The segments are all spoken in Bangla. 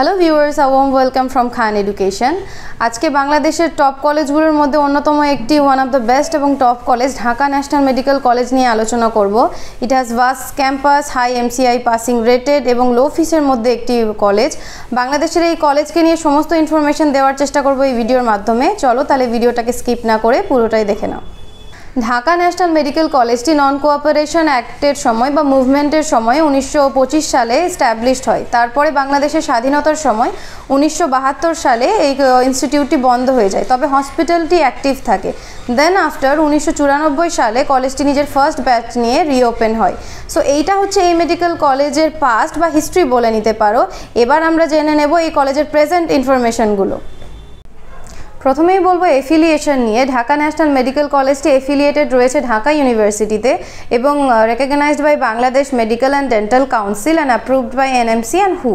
Hello viewers, a warm welcome from Khan Education. আজকে বাংলাদেশের টপ কলেজগুলোর মধ্যে অন্যতম একটি ওয়ান অফ দ্য বেস্ট এবং top college Dhaka National Medical College নিয়ে আলোচনা করব। It has vast campus, high MCI passing rated এবং লো ফিসের মধ্যে একটি কলেজ। বাংলাদেশের এই কলেজকে নিয়ে সমস্ত ইনফরমেশন দেওয়ার চেষ্টা করব এই ভিডিওর মাধ্যমে। চলো তাহলে ভিডিওটাকে স্কিপ না করে পুরোটাই দেখে নাও। ঢাকা ন্যাশনাল মেডিকেল কলেজটি নন কোঅপারেশন অ্যাক্টের সময় বা মুভমেন্টের সময় 1925 সালে এস্টাবলিশড হয়। তারপরে বাংলাদেশের স্বাধীনতার সময় 1972 সালে এই ইনস্টিটিউটটি বন্ধ হয়ে যায়, তবে হসপিটালটি অ্যাক্টিভ থাকে। দেন আফটার 1994 সালে কলেজটি নিজের ফার্স্ট ব্যাচ নিয়ে রিওপেন হয়। সো এইটা হচ্ছে এই মেডিকেল কলেজের পাস্ট বা হিস্ট্রি বলে নিতে পারো। এবার আমরা জেনে নেব এই কলেজের প্রেজেন্ট ইনফরমেশনগুলো। প্রথমেই বলবো এফিলিয়েশন নিয়ে। ঢাকা ন্যাশনাল মেডিকেল কলেজটি এফিলিয়েটেড রয়েছে ঢাকা ইউনিভার্সিটিতে এবং recognised by Bangladesh Medical and Dental Council and approved by NMC and হু।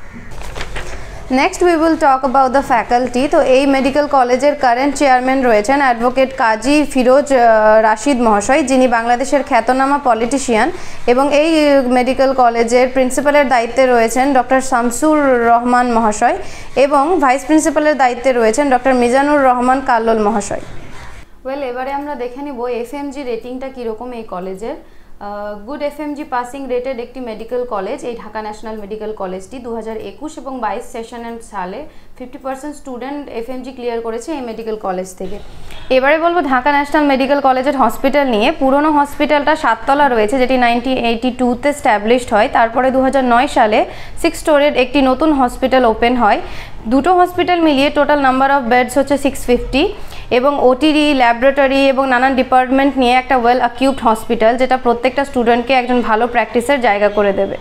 Next we will talk about the faculty. তো এই মেডিকেল কলেজের কারেন্ট চেয়ারম্যান রয়েছেন অ্যাডভোকেট কাজী ফিরোজ রাশিদ মহাশয়, যিনি বাংলাদেশের খ্যাতনামা পলিটিশিয়ান, এবং এই মেডিকেল কলেজের প্রিন্সিপালের দায়িত্বে রয়েছেন ডক্টর শামসুর রহমান মহাশয় এবং ভাইস প্রিন্সিপালের দায়িত্বে রয়েছেন ডক্টর মিজানুর রহমান কাল্লোল মহাশয়। এবারে আমরা দেখে নিব এফএমজি রেটিংটা কীরকম এই কলেজের। গুড এফএমজি পাসিং রেটেড একটি মেডিকেল কলেজ এই ঢাকা ন্যাশনাল মেডিকেল কলেজটি 2021 এবং 22 সেশনের সালে 50% স্টুডেন্ট এফএমজি ক্লিয়ার করেছে এই মেডিকেল কলেজ থেকে। এবারে বলবো ঢাকা ন্যাশনাল মেডিকেল কলেজের হসপিটাল নিয়ে। পুরনো হসপিটালটা 7 তলা রয়েছে, যেটি 1982-তে স্ট্যাবলিশড হয়। তারপরে 2009 সালে 6 স্টোরের একটি নতুন হসপিটাল ওপেন হয়। দুটো হসপিটাল মিলিয়ে টোটাল নাম্বার অফ বেডস হচ্ছে 650 এবং ওটিডি, ল্যাবরেটরি এবং নানান ডিপার্টমেন্ট নিয়ে একটা ওয়েল অ্যাকিউপড হসপিটাল, যেটা প্রত্যেকটা স্টুডেন্টকে একজন ভালো প্র্যাকটিসের জায়গা করে দেবে।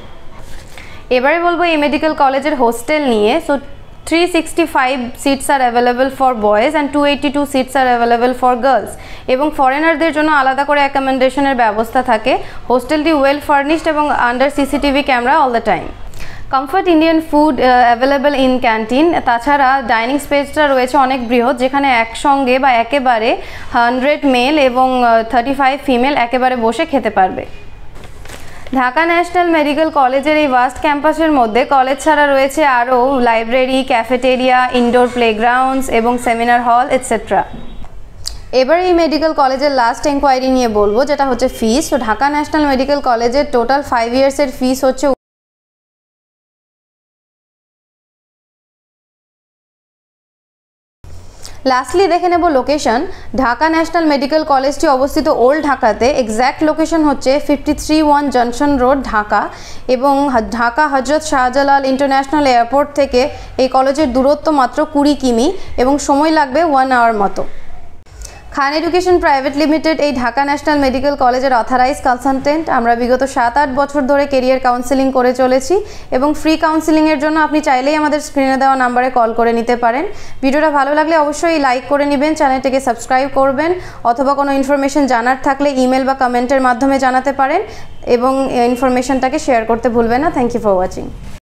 এবারে বলবো এই মেডিকেল কলেজের হোস্টেল নিয়ে। So 365 seats are available for boys and 282 seats are available for girls, এবং ফরেনারদের জন্য আলাদা করে অ্যাকোমোডেশনের ব্যবস্থা থাকে। হোস্টেলটি ওয়েল ফার্নিশড এবং under CCTV camera all the time. Comfort Indian food available in canteen. তাছাড়া ডাইনিং স্পেসটা রয়েছে অনেক বৃহৎ, যেখানে একসঙ্গে বা একেবারে 100 মেল এবং 35 ফিমেল একেবারে বসে খেতে পারবে। ঢাকা ন্যাশনাল মেডিকেল কলেজের এই ভাস্ট ক্যাম্পাসের মধ্যে কলেজ ছাড়া রয়েছে আরও লাইব্রেরি, ক্যাফেটেরিয়া, ইনডোর প্লেগ্রাউন্ডস এবং সেমিনার হল এটসেট্রা। এবার এই মেডিকেল কলেজের লাস্ট এনকোয়ারি নিয়ে বলবো, যেটা হচ্ছে ফিস। তো ঢাকা ন্যাশনাল মেডিকেল কলেজের টোটাল 5 ইয়ার্সের ফিস হচ্ছে। লাস্টলি দেখে নেব লোকেশন। ঢাকা ন্যাশনাল মেডিকেল কলেজটি অবস্থিত ওল্ড ঢাকাতে। এক্স্যাক্ট লোকেশন হচ্ছে 531 জংশন রোড, ঢাকা, এবং ঢাকা হজরত শাহজালাল ইন্টারন্যাশনাল এয়ারপোর্ট থেকে এই কলেজের দূরত্ব মাত্র 20 কিমি এবং সময় লাগবে 1 আওয়ার মতো। খান এডুকেশন প্রাইভেট লিমিটেড এই ঢাকা ন্যাশনাল মেডিকেল কলেজের অথরাইজ কনসালটেন্ট। আমরা বিগত 7-8 বছর ধরে কেরিয়ার কাউন্সেলিং করে চলেছি এবং ফ্রি কাউন্সেলিংয়ের জন্য আপনি চাইলেই আমাদের স্ক্রিনে দেওয়া নাম্বারে কল করে নিতে পারেন। ভিডিওটা ভালো লাগলে অবশ্যই লাইক করে নেবেন, চ্যানেলটিকে সাবস্ক্রাইব করবেন, অথবা কোনো ইনফরমেশন জানার থাকলে ইমেল বা কমেন্টের মাধ্যমে জানাতে পারেন এবং ইনফরমেশনটাকে শেয়ার করতে ভুলবেন না। Thank you for watching.